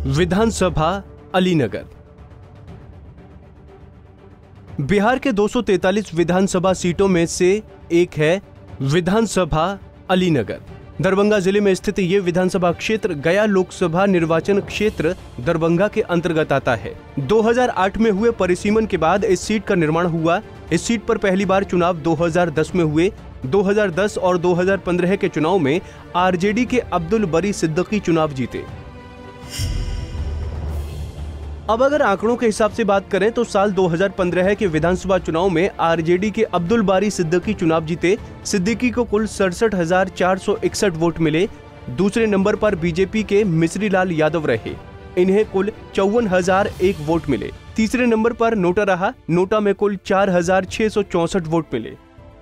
विधानसभा अलीनगर। बिहार के 243 विधानसभा सीटों में से एक है विधानसभा अलीनगर। दरभंगा जिले में स्थित ये विधानसभा क्षेत्र गया लोकसभा निर्वाचन क्षेत्र दरभंगा के अंतर्गत आता है। 2008 में हुए परिसीमन के बाद इस सीट का निर्माण हुआ। इस सीट पर पहली बार चुनाव 2010 में हुए। 2010 और 2015 के चुनाव में आरजेडी के अब्दुल बरी सिद्दीकी चुनाव जीते। अब अगर आंकड़ों के हिसाब से बात करें तो साल 2015 के विधानसभा चुनाव में आरजेडी के अब्दुल बारी सिद्दीकी चुनाव जीते। सिद्दीकी को कुल 67,461 वोट मिले। दूसरे नंबर पर बीजेपी के मिश्री लाल यादव रहे, इन्हें कुल 54,001 वोट मिले। तीसरे नंबर पर नोटा रहा, नोटा में कुल 4,664 वोट मिले।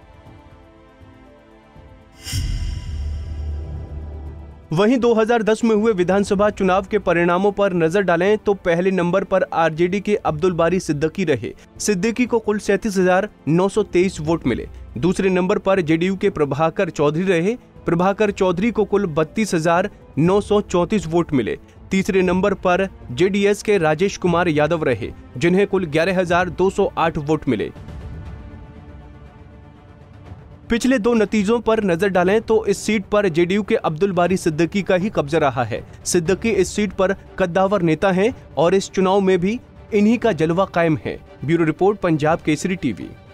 वहीं 2010 में हुए विधानसभा चुनाव के परिणामों पर नजर डालें तो पहले नंबर पर आरजेडी के अब्दुल बारी सिद्दीकी रहे। सिद्दीकी को कुल 37,923 वोट मिले। दूसरे नंबर पर जेडीयू के प्रभाकर चौधरी रहे। प्रभाकर चौधरी को कुल 32,934 वोट मिले। तीसरे नंबर पर जेडीएस के राजेश कुमार यादव रहे, जिन्हें कुल 11,208 वोट मिले। पिछले दो नतीजों पर नजर डालें तो इस सीट पर जेडीयू के अब्दुल बारी सिद्दीकी का ही कब्जा रहा है। सिद्दीकी इस सीट पर कद्दावर नेता हैं और इस चुनाव में भी इन्हीं का जलवा कायम है। Bureau report, Punjab Kesari TV.